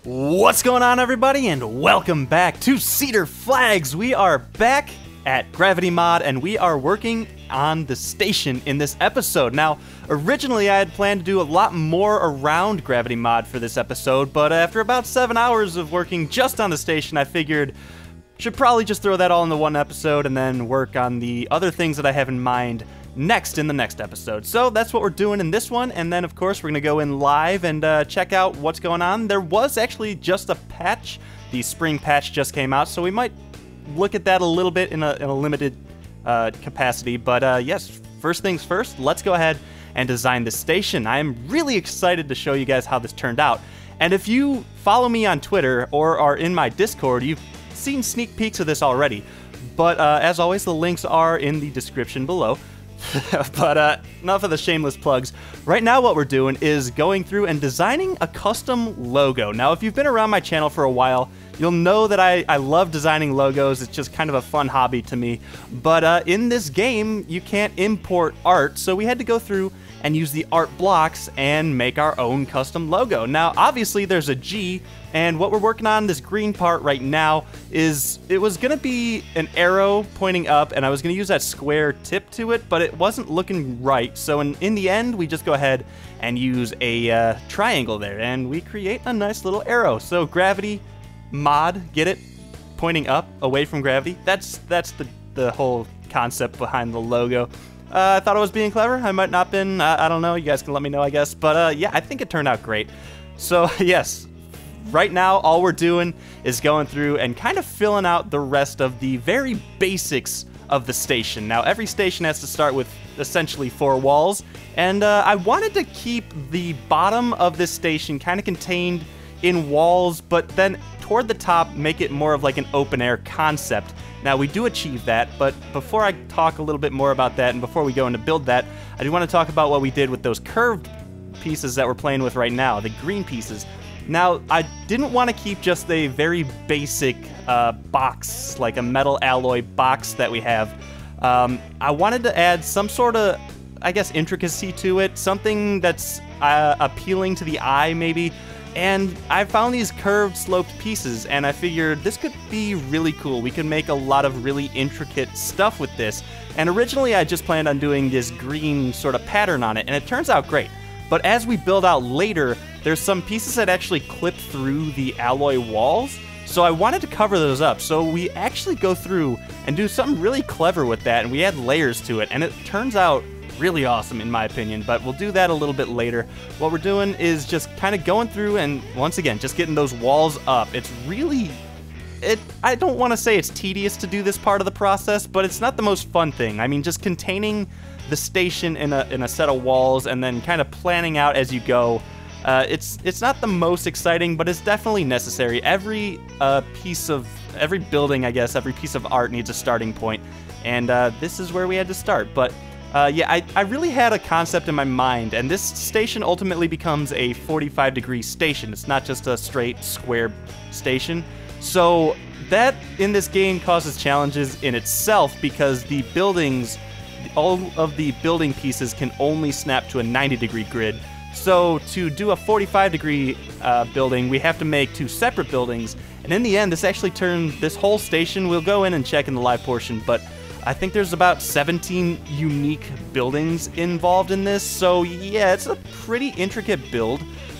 What's going on, everybody, and welcome back to Cedar Flags. We are back at Gravity Mod, and we are working on the station in this episode. Now, originally I had planned to do a lot more around Gravity Mod for this episode, but after about 7 hours of working just on the station, I figured should probably just throw that all into one episode and then work on the other things that I have in mind next in the next episode. So that's what we're doing in this one, and then of course we're gonna go in live and check out what's going on. There was actually just a patch. The spring patch just came out, so we might look at that a little bit in a limited capacity, but yes, first things first, let's go ahead and design this station. I am really excited to show you guys how this turned out, and if you follow me on Twitter or are in my Discord, you've seen sneak peeks of this already, but as always, the links are in the description below. But enough of the shameless plugs. Right now what we're doing is going through and designing a custom logo. Now, if you've been around my channel for a while, you'll know that I love designing logos. It's just kind of a fun hobby to me. But in this game, you can't import art, so we had to go through and use the art blocks and make our own custom logo. Now, obviously there's a G, and what we're working on, this green part right now, is it was gonna be an arrow pointing up, and I was gonna use that square tip to it, but it wasn't looking right. So in the end, we just go ahead and use a triangle there, and we create a nice little arrow. So Gravity Mod, get it? Pointing up, away from gravity. That's the whole concept behind the logo. I thought I was being clever. I might not been. I don't know. You guys can let me know, I guess. But yeah, I think it turned out great. So yes, right now all we're doing is going through and kind of filling out the rest of the very basics of the station. Now, every station has to start with essentially 4 walls, and I wanted to keep the bottom of this station kind of contained in walls, but then toward the top make it more of like an open air concept. Now, we do achieve that, but before I talk a little bit more about that and before we go into build that, I do want to talk about what we did with those curved pieces that we're playing with right now, the green pieces. Now, I didn't want to keep just a very basic box, like a metal alloy box that we have. I wanted to add some sort of, I guess, intricacy to it, something that's appealing to the eye, maybe. And I found these curved sloped pieces, and I figured this could be really cool. We could make a lot of really intricate stuff with this. And originally I just planned on doing this green sort of pattern on it, and it turns out great. But as we build out later, there's some pieces that actually clip through the alloy walls, so I wanted to cover those up. So we actually go through and do something really clever with that, and we add layers to it, and it turns out really awesome in my opinion, but we'll do that a little bit later. What we're doing is just kind of going through and once again just getting those walls up. It's really, I don't want to say it's tedious to do this part of the process, but it's not the most fun thing. I mean, just containing the station in a set of walls and then kind of planning out as you go. It's not the most exciting, but it's definitely necessary. Every building, I guess, every piece of art needs a starting point, and this is where we had to start. But yeah, I really had a concept in my mind, and this station ultimately becomes a 45-degree station. It's not just a straight square station. So that in this game causes challenges in itself because the buildings, all of the building pieces can only snap to a 90-degree grid. So to do a 45-degree building, we have to make 2 separate buildings. And in the end, this actually turned this whole station. We'll go in and check in the live portion, but I think there's about 17 unique buildings involved in this, so yeah, it's a pretty intricate build.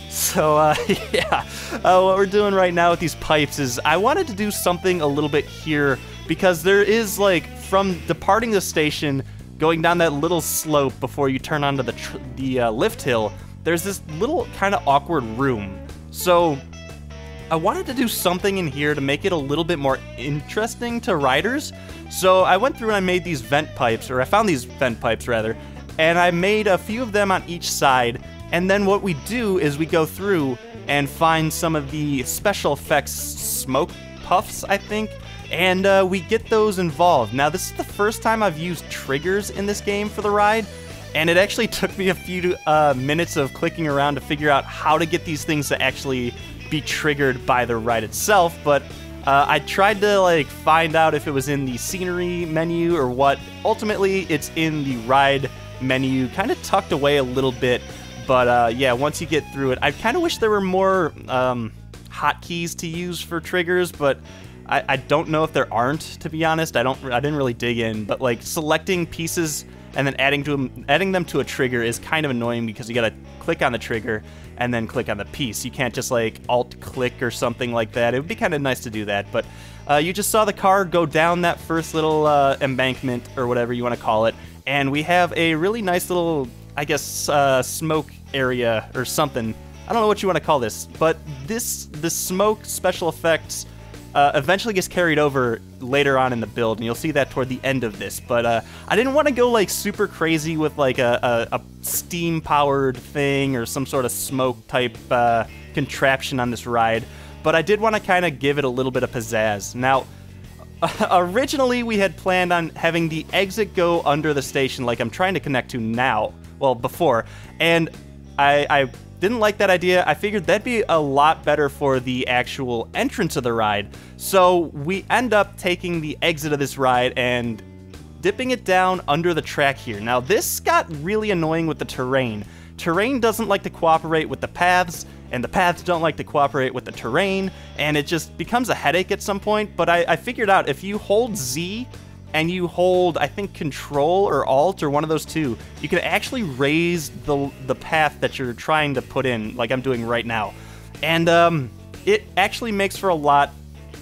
So yeah, what we're doing right now with these pipes is I wanted to do something a little bit here because there is, like, from departing the station, going down that little slope before you turn onto the lift hill, there's this little kind of awkward room. So I wanted to do something in here to make it a little bit more interesting to riders. So I went through and I made these vent pipes, or I found these vent pipes rather, and I made a few of them on each side. And then what we do is we go through and find some of the special effects smoke puffs, I think, and we get those involved. Now, this is the first time I've used triggers in this game for the ride, and it actually took me a few minutes of clicking around to figure out how to get these things to actually be triggered by the ride itself, but I tried to, like, find out if it was in the scenery menu or what. Ultimately, it's in the ride menu, kind of tucked away a little bit, but yeah, once you get through it, I kind of wish there were more hotkeys to use for triggers, but I don't know if there aren't, to be honest. I didn't really dig in, but like selecting pieces and then adding them to a trigger is kind of annoying because you gotta click on the trigger and then click on the piece. You can't just like alt-click or something like that. It would be kind of nice to do that, but you just saw the car go down that first little embankment or whatever you want to call it, and we have a really nice little, I guess, smoke area or something. I don't know what you want to call this, but the smoke special effects eventually gets carried over later on in the build, and you'll see that toward the end of this. But I didn't want to go like super crazy with like a steam-powered thing or some sort of smoke-type contraption on this ride, but I did want to kind of give it a little bit of pizzazz. Now, originally we had planned on having the exit go under the station like I'm trying to connect to now, well, before, and I didn't like that idea. I figured that'd be a lot better for the actual entrance of the ride. So we end up taking the exit of this ride and dipping it down under the track here. Now this got really annoying with the terrain. Terrain doesn't like to cooperate with the paths, and the paths don't like to cooperate with the terrain, and it just becomes a headache at some point. But I figured out if you hold Z and you hold, I think, Control or Alt or one of those two, you can actually raise the path that you're trying to put in, like I'm doing right now. And it actually makes for a lot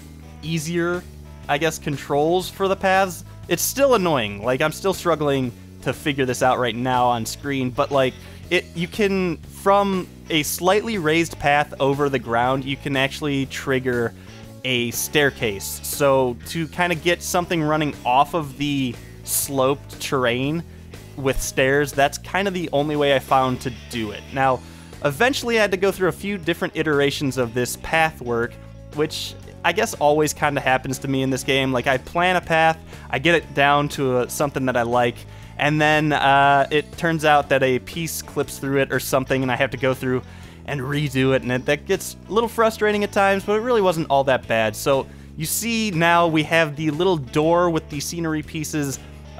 easier, I guess, controls for the paths. It's still annoying. Like, I'm still struggling to figure this out right now on screen, but like, you can, from a slightly raised path over the ground, you can actually trigger a staircase. So to kind of get something running off of the sloped terrain with stairs, that's kind of the only way I found to do it. Now, eventually I had to go through a few different iterations of this path work, which I guess always kind of happens to me in this game. Like, I plan a path, I get it down to something that I like, and then it turns out that a piece clips through it or something, and I have to go through and redo it, and that gets a little frustrating at times, but it really wasn't all that bad. So you see now we have the little door with the scenery pieces,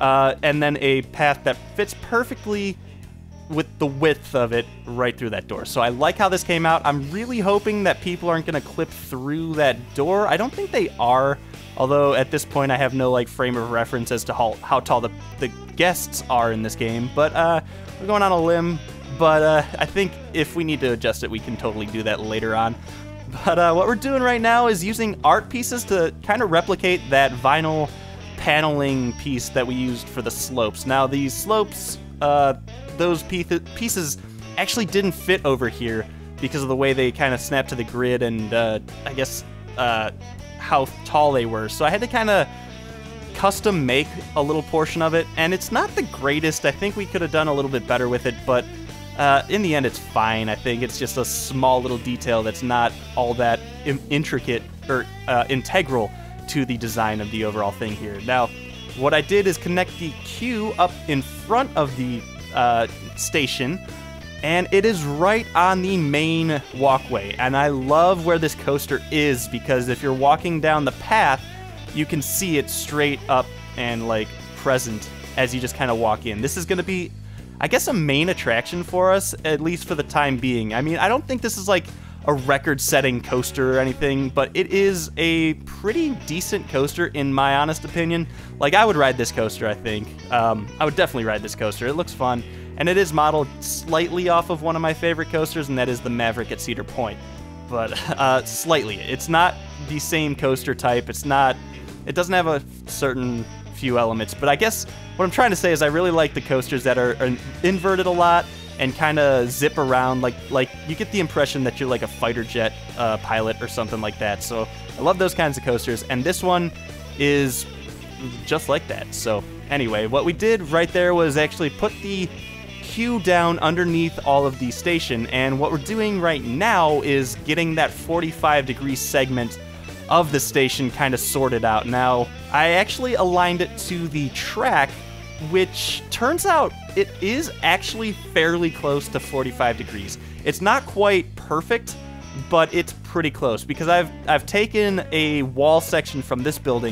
and then a path that fits perfectly with the width of it right through that door. So I like how this came out. I'm really hoping that people aren't going to clip through that door. I don't think they are, although at this point I have no like frame of reference as to how tall the guests are in this game, but we're going on a limb. But I think if we need to adjust it, we can totally do that later on. But what we're doing right now is using art pieces to kind of replicate that vinyl paneling piece that we used for the slopes. Now, these slopes, those pieces actually didn't fit over here because of the way they kind of snapped to the grid and, I guess, how tall they were. So I had to kind of custom make a little portion of it, and it's not the greatest. I think we could have done a little bit better with it, but in the end, it's fine. I think it's just a small little detail that's not all that intricate or integral to the design of the overall thing here. Now, what I did is connect the queue up in front of the station, and it is right on the main walkway. And I love where this coaster is because if you're walking down the path, you can see it straight up and like present as you just kind of walk in. This is going to be, I guess, a main attraction for us, at least for the time being. I mean, I don't think this is like a record-setting coaster or anything, but it is a pretty decent coaster in my honest opinion. Like, I would ride this coaster, I think. I would definitely ride this coaster. It looks fun, and it is modeled slightly off of one of my favorite coasters, and that is the Maverick at Cedar Point. But slightly. It's not the same coaster type. It doesn't have a certain few elements, but I guess what I'm trying to say is I really like the coasters that are inverted a lot and kind of zip around, like you get the impression that you're like a fighter jet pilot or something like that. So I love those kinds of coasters, and this one is just like that. So anyway, what we did right there was actually put the queue down underneath all of the station, and what we're doing right now is getting that 45-degree segment of the station kind of sorted out. Now, I actually aligned it to the track, which turns out it is actually fairly close to 45 degrees. It's not quite perfect, but it's pretty close because I've taken a wall section from this building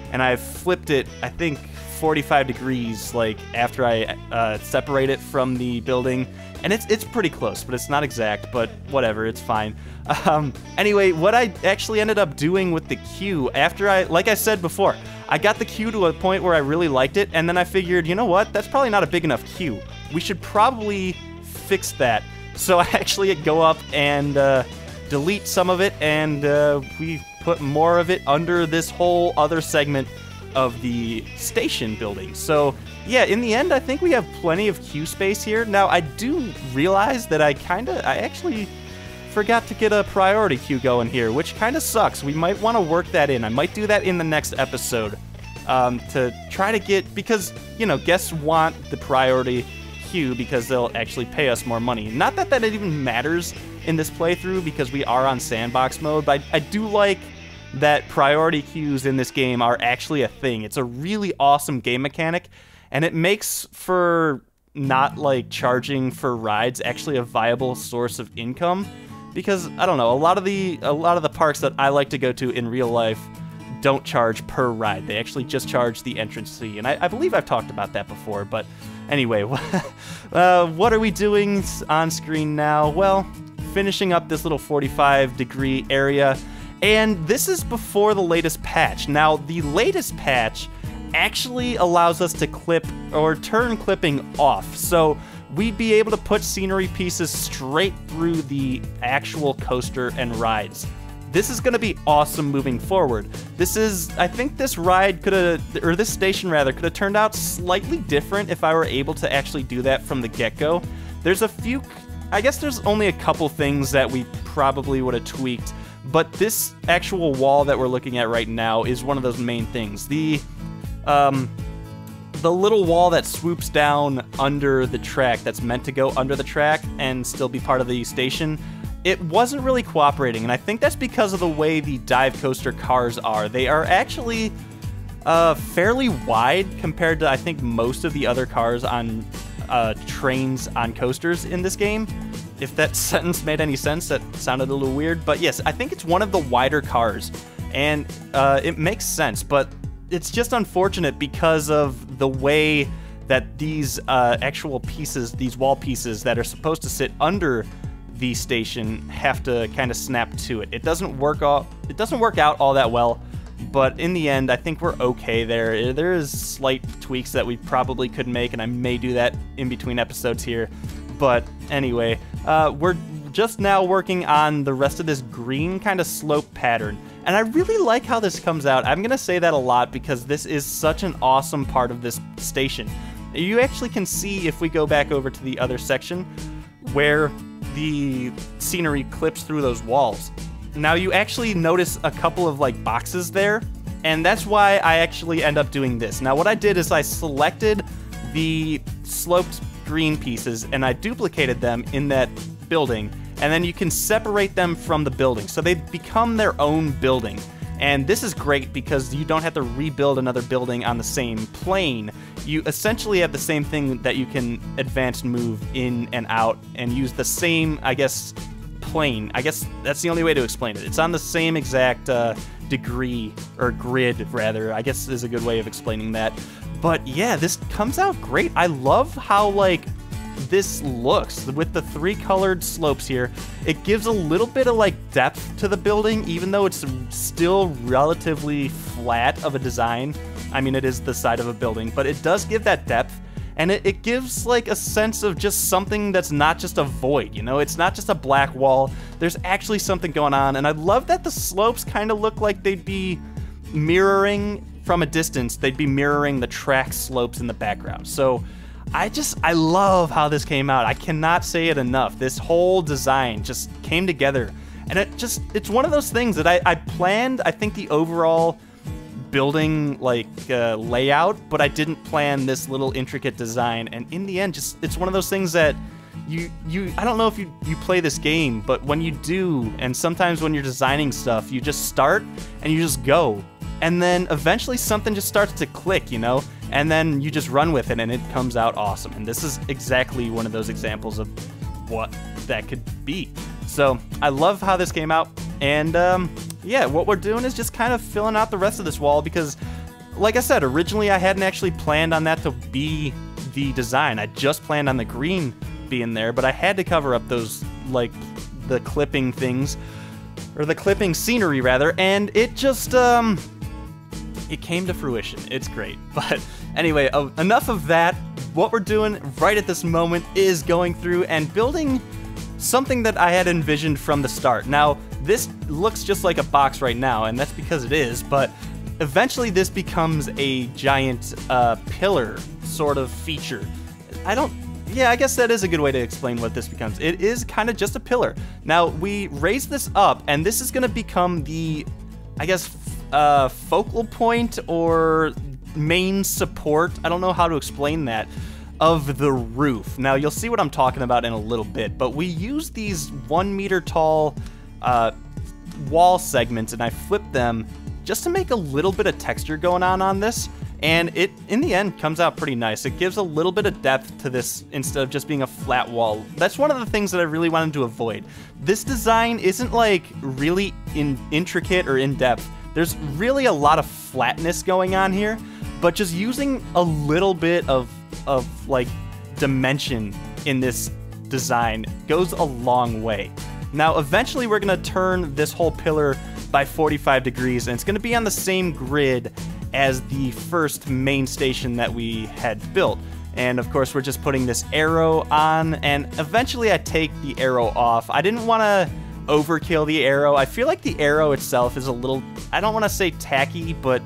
and I've flipped it, I think, 45 degrees, like, after I separate it from the building, and it's pretty close, but it's not exact, but whatever, it's fine. Anyway, what I actually ended up doing with the queue, after like I said before, I got the queue to a point where I really liked it, and then I figured, you know what, that's probably not a big enough queue. We should probably fix that. So I actually go up and delete some of it, and we put more of it under this whole other segment of the station building. So yeah, in the end, I think we have plenty of queue space here. Now, I do realize that I actually forgot to get a priority queue going here, which kind of sucks. We might want to work that in. I might do that in the next episode to try to get, because, you know, guests want the priority queue because they'll actually pay us more money. Not that that even matters in this playthrough because we are on sandbox mode, but I do like that priority queues in this game are actually a thing. It's a really awesome game mechanic, and it makes for not like charging for rides actually a viable source of income, because I don't know, a lot of the parks that I like to go to in real life don't charge per ride. They actually just charge the entrance fee, and I believe I've talked about that before. But anyway, what are we doing on screen now? Well, finishing up this little 45-degree area, and this is before the latest patch. Now, the latest patch actually allows us to clip or turn clipping off, so we'd be able to put scenery pieces straight through the actual coaster and rides. This is going to be awesome moving forward. I think this ride could have, or this station rather, could have turned out slightly different if I were able to actually do that from the get-go. There's a few, I guess there's only a couple things that we probably would have tweaked, but this actual wall that we're looking at right now is one of those main things. The little wall that swoops down under the track, that's meant to go under the track and still be part of the station, it wasn't really cooperating, and I think that's because of the way the dive coaster cars are. They are actually fairly wide compared to, I think, most of the other cars on trains on coasters in this game. If that sentence made any sense, that sounded a little weird, but yes, I think it's one of the wider cars, and it makes sense, but it's just unfortunate because of the way that these actual pieces, these wall pieces that are supposed to sit under the station, have to kind of snap to it. It doesn't work out all that well, but in the end, I think we're okay there. There is slight tweaks that we probably could make, and I may do that in between episodes here. But anyway, we're just now working on the rest of this green kind of slope pattern, and I really like how this comes out. I'm gonna say that a lot because this is such an awesome part of this station. You actually can see, if we go back over to the other section, where the scenery clips through those walls. Now you actually notice a couple of like boxes there, and that's why I actually end up doing this. Now what I did is I selected the sloped green pieces and I duplicated them in that building, and then you can separate them from the building, so they become their own building. And this is great because you don't have to rebuild another building on the same plane. You essentially have the same thing that you can advance move in and out and use the same, I guess, plane. I guess that's the only way to explain it. It's on the same exact degree, or grid rather, I guess is a good way of explaining that. But yeah, this comes out great. I love how like this looks with the three colored slopes here. It gives a little bit of like depth to the building, even though it's still relatively flat of a design. I mean, it is the side of a building, but it does give that depth, and it gives like a sense of just something that's not just a void, you know? It's not just a black wall. There's actually something going on, and I love that the slopes kind of look like they'd be mirroring from a distance. They'd be mirroring the track slopes in the background. So I love how this came out. I cannot say it enough. This whole design just came together, and it's one of those things that I planned, I think, the overall building like layout, but I didn't plan this little intricate design, and in the end, it's one of those things that I don't know if you play this game, but when you do, and sometimes when you're designing stuff, you just start and you just go, and then eventually something just starts to click, you know? And then you just run with it, and it comes out awesome. And this is exactly one of those examples of what that could be. So I love how this came out, and yeah, what we're doing is just kind of filling out the rest of this wall, because like I said, originally I hadn't actually planned on that to be the design. I just planned on the green being there, but I had to cover up those, like, the clipping things, or the clipping scenery rather, and it just, it came to fruition. It's great. But anyway, enough of that. What we're doing right at this moment is going through and building something that I had envisioned from the start. Now, this looks just like a box right now, and that's because it is, but eventually this becomes a giant pillar sort of feature. Yeah, I guess that is a good way to explain what this becomes. It is kind of just a pillar. Now, we raise this up, and this is going to become the, I guess, focal point or main support, I don't know how to explain that, of the roof. Now, you'll see what I'm talking about in a little bit, but we use these 1 meter tall wall segments, and I flip them just to make a little bit of texture going on this, and it, in the end, comes out pretty nice. It gives a little bit of depth to this instead of just being a flat wall. That's one of the things that I really wanted to avoid. This design isn't, like, really intricate or in-depth. There's really a lot of flatness going on here, but just using a little bit of like dimension in this design goes a long way. Now, eventually we're gonna turn this whole pillar by 45 degrees, and it's gonna be on the same grid as the first main station that we had built. And of course, we're just putting this arrow on, and eventually I take the arrow off. I didn't wanna overkill the arrow. I feel like the arrow itself is a little, I don't want to say tacky, but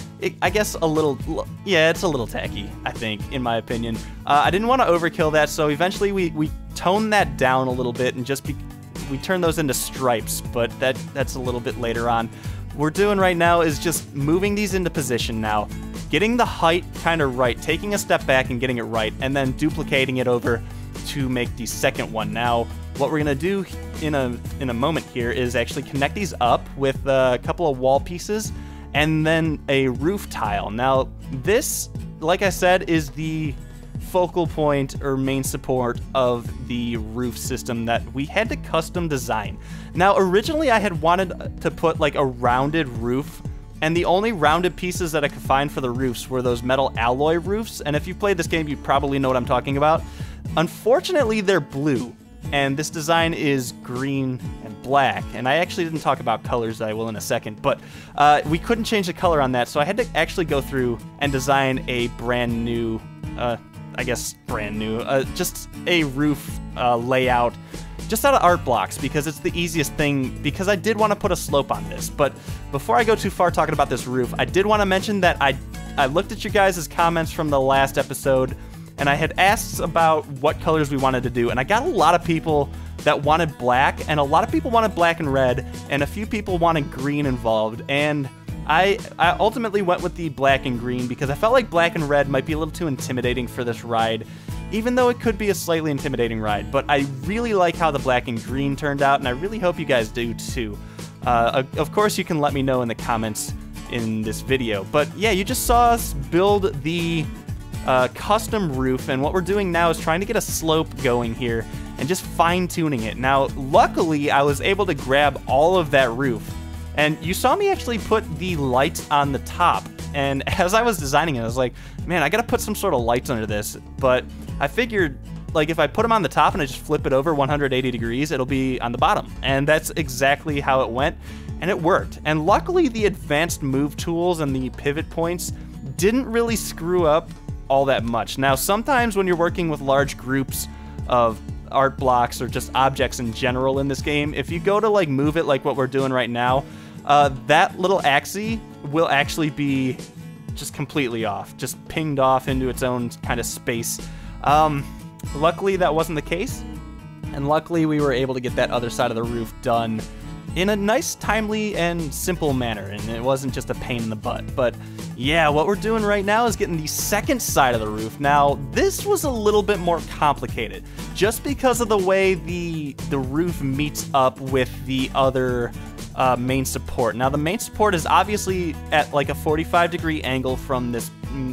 I guess a little, yeah, it's a little tacky, I think, in my opinion. I didn't want to overkill that, so eventually we toned that down a little bit and we turn those into stripes, but that's a little bit later on. What we're doing right now is just moving these into position now, getting the height kind of right, taking a step back and getting it right, and then duplicating it over to make the second one. Now, what we're gonna do in a moment here is actually connect these up with a couple of wall pieces and then a roof tile. Now, this, like I said, is the focal point or main support of the roof system that we had to custom design. Now, originally I had wanted to put like a rounded roof, and the only rounded pieces that I could find for the roofs were those metal alloy roofs, and if you've played this game, you probably know what I'm talking about. Unfortunately, they're blue, and this design is green and black, and I actually didn't talk about colors, I will in a second, but we couldn't change the color on that, so I had to actually go through and design a brand new, I guess brand new, just a roof layout just out of art blocks, because it's the easiest thing, because I did want to put a slope on this. But before I go too far talking about this roof, I did want to mention that I looked at you guys' comments from the last episode, and I had asked about what colors we wanted to do, and I got a lot of people that wanted black, and a lot of people wanted black and red, and a few people wanted green involved, and I ultimately went with the black and green because I felt like black and red might be a little too intimidating for this ride, even though it could be a slightly intimidating ride. But I really like how the black and green turned out, and I really hope you guys do too. Of course, you can let me know in the comments in this video. But yeah, you just saw us build the custom roof, and what we're doing now is trying to get a slope going here and just fine-tuning it. Now, luckily, I was able to grab all of that roof, and you saw me actually put the lights on the top. And as I was designing it, I was like, man, I gotta put some sort of lights under this. But I figured, like, if I put them on the top and I just flip it over 180 degrees, it'll be on the bottom. And that's exactly how it went, and it worked. And luckily, the advanced move tools and the pivot points didn't really screw up all that much. Now, sometimes when you're working with large groups of art blocks or just objects in general in this game, if you go to, like, move it like what we're doing right now, that little axis will actually be just completely off, just pinged off into its own kind of space. Luckily, that wasn't the case, and luckily we were able to get that other side of the roof done in a nice, timely, and simple manner, and it wasn't just a pain in the butt. But yeah, what we're doing right now is getting the second side of the roof. Now, this was a little bit more complicated, just because of the way the roof meets up with the other main support. Now, the main support is obviously at like a 45-degree angle from this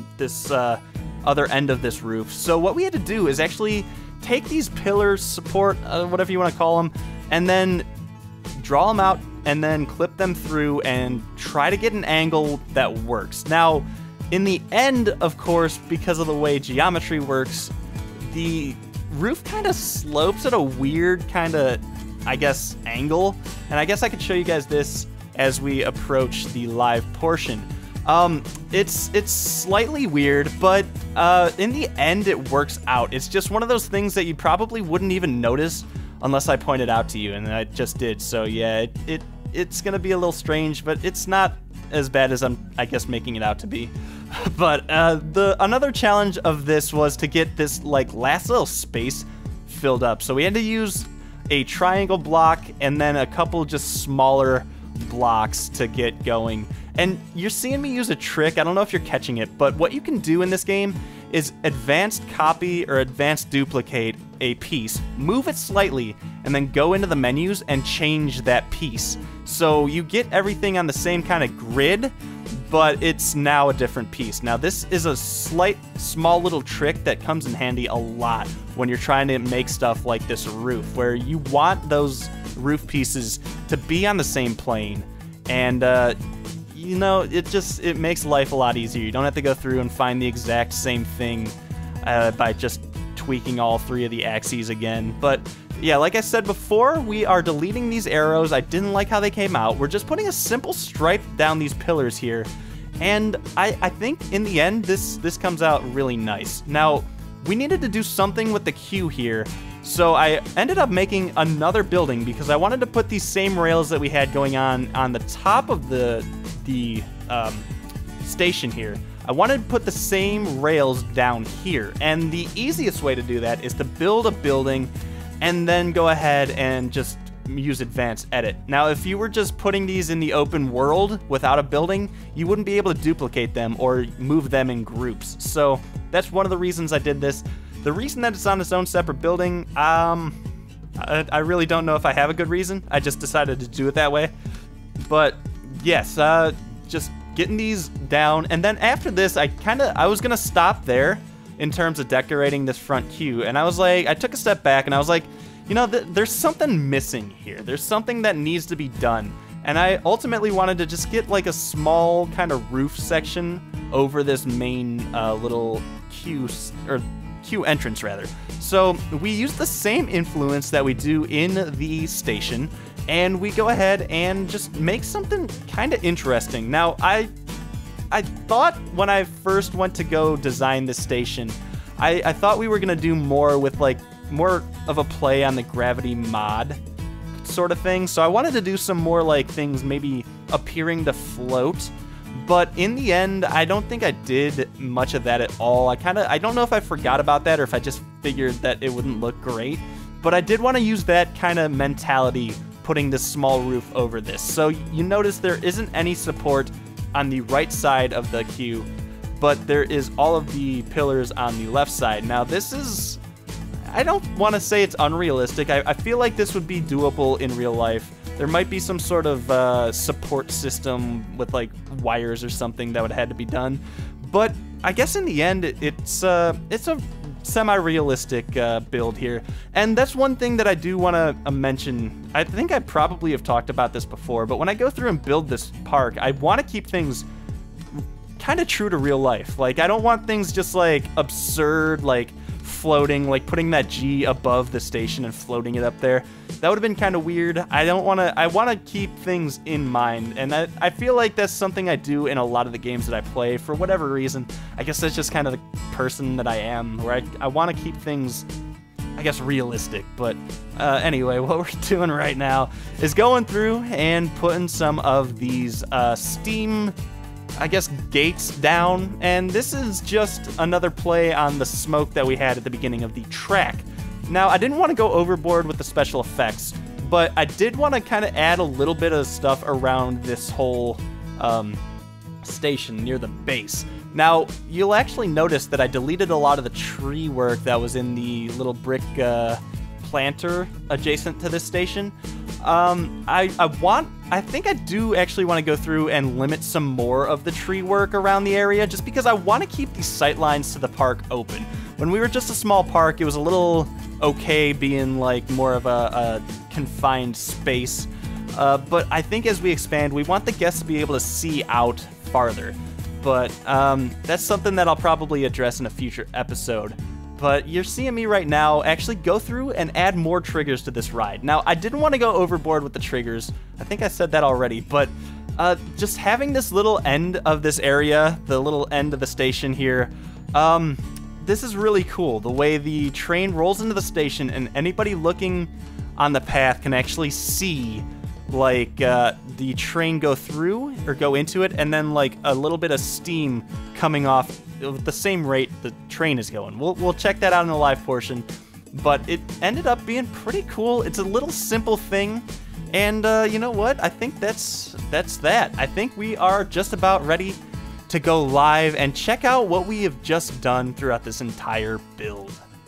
other end of this roof. So what we had to do is actually take these pillars, support, whatever you want to call them, and then draw them out and then clip them through and try to get an angle that works. Now, in the end, of course, because of the way geometry works, the roof kind of slopes at a weird kind of, I guess, angle. And I guess I could show you guys this as we approach the live portion. It's slightly weird, but in the end, it works out. It's just one of those things that you probably wouldn't even notice unless I pointed out to you, and I just did. So yeah, it's gonna be a little strange, but it's not as bad as I'm, I guess, making it out to be. But another challenge of this was to get this like last little space filled up. So we had to use a triangle block and then a couple just smaller blocks to get going. And you're seeing me use a trick. I don't know if you're catching it, but what you can do in this game is advanced copy or advanced duplicate a piece, move it slightly, and then go into the menus and change that piece. So you get everything on the same kind of grid, but it's now a different piece. Now this is a small little trick that comes in handy a lot when you're trying to make stuff like this roof, where you want those roof pieces to be on the same plane. And you know, it makes life a lot easier. You don't have to go through and find the exact same thing by just tweaking all three of the axes again. But yeah, like I said before, we are deleting these arrows. I didn't like how they came out. We're just putting a simple stripe down these pillars here. And I think in the end, this comes out really nice. Now, we needed to do something with the queue here. So I ended up making another building because I wanted to put these same rails that we had going on the top of the station here. I wanted to put the same rails down here, and the easiest way to do that is to build a building and then go ahead and just use advanced edit. Now, if you were just putting these in the open world without a building, you wouldn't be able to duplicate them or move them in groups. So that's one of the reasons I did this. The reason that it's on its own separate building, I really don't know if I have a good reason. I just decided to do it that way. But yes, just getting these down, and then after this, I was gonna stop there in terms of decorating this front queue, and I took a step back and I was like, you know, there's something missing here. There's something that needs to be done, and I ultimately wanted to just get like a small kind of roof section over this main little queue entrance rather. So we use the same influence that we do in the station, and we go ahead and just make something kind of interesting. Now, I thought when I first went to go design this station, I thought we were gonna do more with like more of a play on the gravity mod sort of thing. So I wanted to do some more like things maybe appearing to float. But in the end, I don't think I did much of that at all. I don't know if I forgot about that or if I just figured that it wouldn't look great. But I did want to use that kind of mentality putting this small roof over this. So you notice there isn't any support on the right side of the queue, but there is all of the pillars on the left side. Now this is, I don't want to say it's unrealistic. I feel like this would be doable in real life. There might be some sort of support system with like wires or something that would have had to be done. But I guess in the end, it's a semi-realistic build here. And that's one thing that I do want to mention. I think I probably have talked about this before, but when I go through and build this park, I want to keep things kind of true to real life. Like, I don't want things just like absurd, like floating, like putting that G above the station and floating it up there. That would have been kind of weird. I want to keep things in mind, and I feel like that's something I do in a lot of the games that I play for whatever reason. I guess that's just kind of the person that I am, where I want to keep things, I guess, realistic. But anyway, what we're doing right now is going through and putting some of these steam, I guess, gates down, and this is just another play on the smoke that we had at the beginning of the track. Now, I didn't want to go overboard with the special effects, but I did want to kind of add a little bit of stuff around this whole station near the base. Now, you'll actually notice that I deleted a lot of the tree work that was in the little brick planter adjacent to this station. I think I do actually want to go through and limit some more of the tree work around the area, just because I want to keep these sight lines to the park open. When we were just a small park, it was a little okay being like more of a confined space. But I think as we expand, we want the guests to be able to see out farther. but that's something that I'll probably address in a future episode. But you're seeing me right now actually go through and add more triggers to this ride. Now, I didn't want to go overboard with the triggers. I think I said that already, but just having this little end of this area, the little end of the station here, this is really cool. The way the train rolls into the station and anybody looking on the path can actually see like the train go through or go into it, and then like a little bit of steam coming off with the same rate the train is going. We'll check that out in the live portion, but it ended up being pretty cool. It's a little simple thing, and you know what? I think that's that. I think we are just about ready to go live and check out what we have just done throughout this entire build.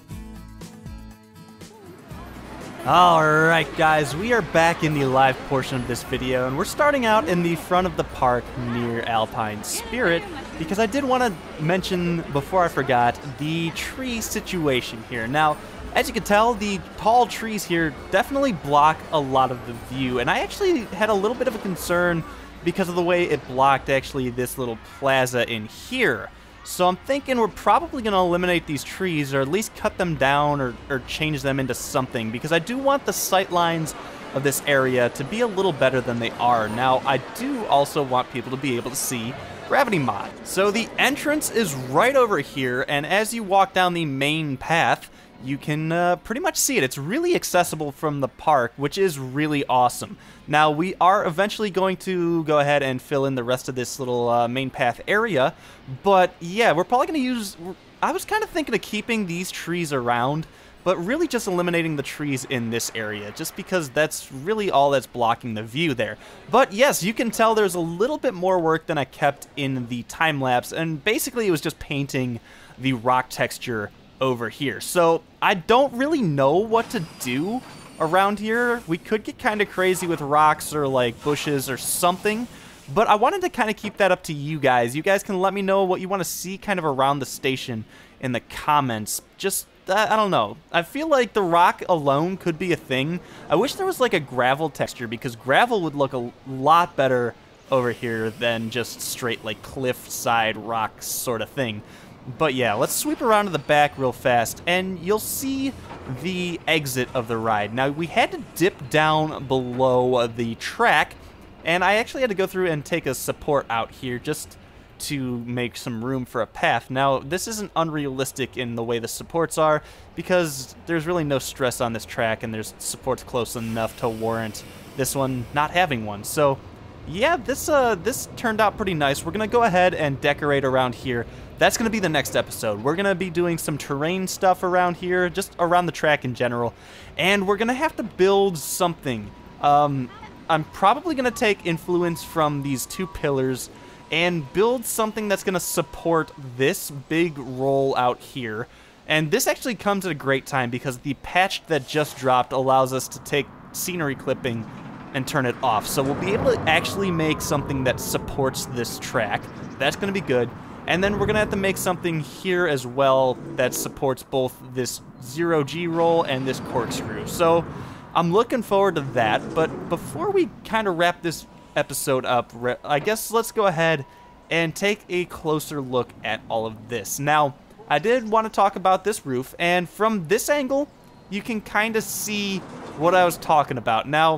Alright guys, we are back in the live portion of this video, and we're starting out in the front of the park near Alpine Spirit, because I did want to mention, before I forgot, the tree situation here. Now, as you can tell, the tall trees here definitely block a lot of the view, and I actually had a little bit of a concern because of the way it blocked actually this little plaza in here. So I'm thinking we're probably going to eliminate these trees, or at least cut them down or change them into something, because I do want the sight lines of this area to be a little better than they are. Now, I do also want people to be able to see Gravity Mod. So the entrance is right over here, and as you walk down the main path, you can pretty much see it. It's really accessible from the park, which is really awesome. Now, we are eventually going to go ahead and fill in the rest of this little main path area, but yeah, we're probably going to use... I was kind of thinking of keeping these trees around, but really just eliminating the trees in this area, just because that's really all that's blocking the view there. But yes, you can tell there's a little bit more work than I kept in the time-lapse, and basically it was just painting the rock texture over here. So I don't really know what to do around here. We could get kind of crazy with rocks or like bushes or something, but I wanted to kind of keep that up to you guys. You guys can let me know what you want to see kind of around the station in the comments. Just I don't know. I feel like the rock alone could be a thing. I wish there was like a gravel texture, because gravel would look a lot better over here than just straight like cliff-side rocks sort of thing. But yeah, let's sweep around to the back real fast, and you'll see the exit of the ride. Now, we had to dip down below the track, and I actually had to go through and take a support out here just to make some room for a path. Now, this isn't unrealistic in the way the supports are, because there's really no stress on this track, and there's supports close enough to warrant this one not having one. So yeah, this turned out pretty nice. We're gonna go ahead and decorate around here. That's going to be the next episode. We're going to be doing some terrain stuff around here, just around the track in general, and we're going to have to build something. I'm probably going to take influence from these two pillars and build something that's going to support this big roll out here. And this actually comes at a great time, because the patch that just dropped allows us to take scenery clipping and turn it off. So we'll be able to actually make something that supports this track. That's going to be good. And then we're going to have to make something here as well that supports both this 0G roll and this corkscrew. So I'm looking forward to that. But before we kind of wrap this episode up, I guess let's go ahead and take a closer look at all of this. Now, I did want to talk about this roof, and from this angle, you can kind of see what I was talking about. Now,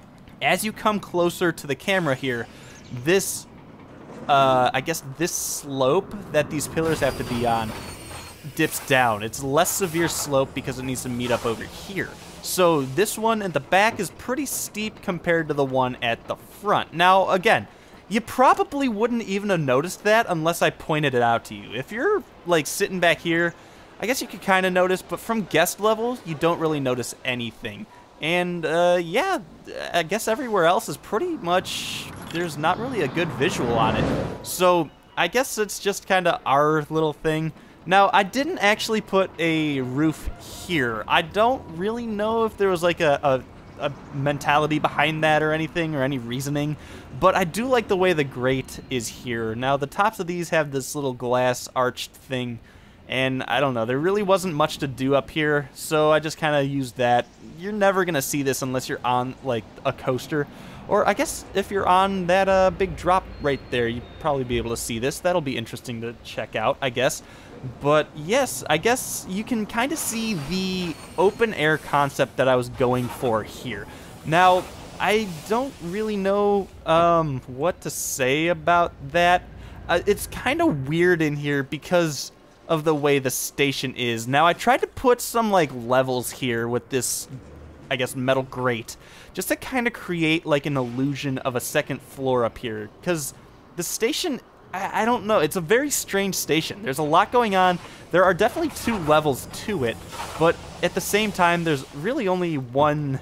as you come closer to the camera here, this I guess this slope that these pillars have to be on dips down. It's less severe slope because it needs to meet up over here. So this one at the back is pretty steep compared to the one at the front. Now, again, you probably wouldn't even have noticed that unless I pointed it out to you. If you're like sitting back here, I guess you could kind of notice, but from guest level, you don't really notice anything. And yeah, I guess everywhere else is pretty much, there's not really a good visual on it. So I guess it's just kind of our little thing. Now, I didn't actually put a roof here. I don't really know if there was like a mentality behind that or anything, or any reasoning, but I do like the way the grate is here. Now, the tops of these have this little glass arched thing, and I don't know, there really wasn't much to do up here, so I just kind of used that. You're never going to see this unless you're on, like, a coaster, Or I guess if you're on that big drop right there, you'd probably be able to see this. That'll be interesting to check out, I guess. But yes, I guess you can kind of see the open air concept that I was going for here. Now, I don't really know what to say about that. It's kind of weird in here because of the way the station is. Now, I tried to put some like levels here with this, I guess, metal grate, just to kind of create like an illusion of a second floor up here, because the station, I don't know, it's a very strange station. There's a lot going on. There are definitely 2 levels to it, but at the same time, there's really only one,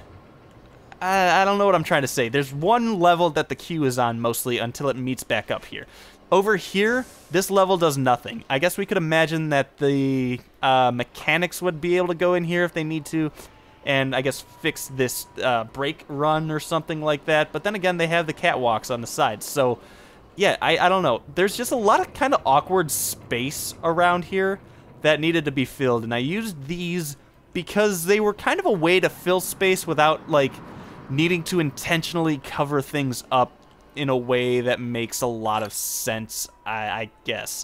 I don't know what I'm trying to say. There's one level that the queue is on mostly until it meets back up here. Over here, this level does nothing. I guess we could imagine that the mechanics would be able to go in here if they need to, and I guess fix this brake run or something like that. But then again, they have the catwalks on the side. So, yeah, I don't know. There's just a lot of kind of awkward space around here that needed to be filled. And I used these because they were kind of a way to fill space without, like, needing to intentionally cover things up in a way that makes a lot of sense, I guess.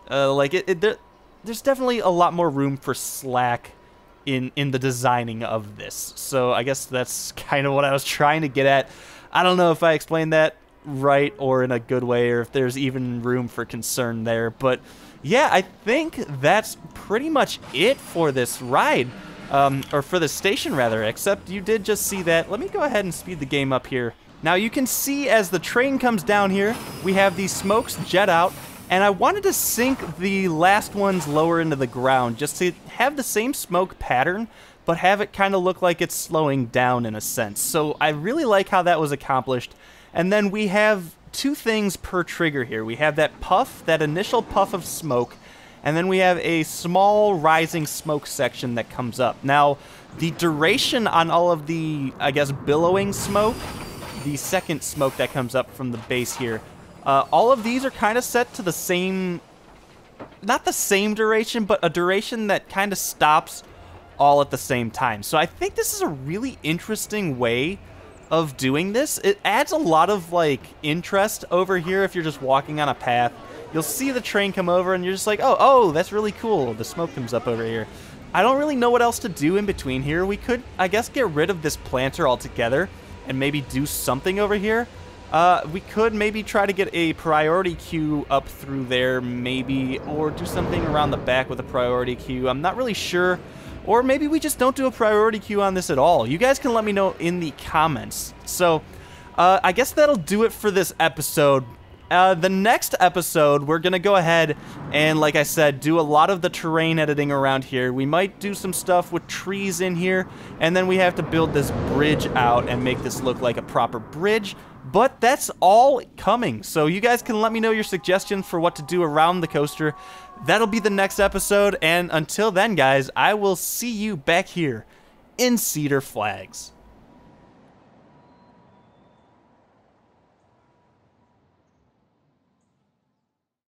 There's definitely a lot more room for slack in the designing of this. So I guess that's kind of what I was trying to get at. I don't know if I explained that right or in a good way, or if there's even room for concern there. But yeah, I think that's pretty much it for this ride. Or for the station, rather, except you did just see that. Let me go ahead and speed the game up here. Now, you can see as the train comes down here, we have these smokes jet out, and I wanted to sink the last ones lower into the ground just to have the same smoke pattern, but have it kind of look like it's slowing down in a sense. So I really like how that was accomplished. And then we have 2 things per trigger here. We have that puff, that initial puff of smoke, and then we have a small rising smoke section that comes up. Now, the duration on all of the, I guess, billowing smoke, the second smoke that comes up from the base here, all of these are kind of set to the same, not the same duration, but a duration that kind of stops all at the same time. So I think this is a really interesting way of doing this. It adds a lot of, like, interest over here if you're just walking on a path. You'll see the train come over and you're just like, oh, that's really cool. The smoke comes up over here. I don't really know what else to do in between here. We could, I guess, get rid of this planter altogether and maybe do something over here. We could maybe try to get a priority queue up through there, maybe, or do something around the back with a priority queue. I'm not really sure. Or maybe we just don't do a priority queue on this at all. You guys can let me know in the comments. So, I guess that'll do it for this episode. The next episode, we're going to go ahead and, like I said, do a lot of the terrain editing around here. We might do some stuff with trees in here, and then we have to build this bridge out and make this look like a proper bridge. But that's all coming, so you guys can let me know your suggestions for what to do around the coaster. That'll be the next episode, and until then, guys, I will see you back here in Cedar Flags.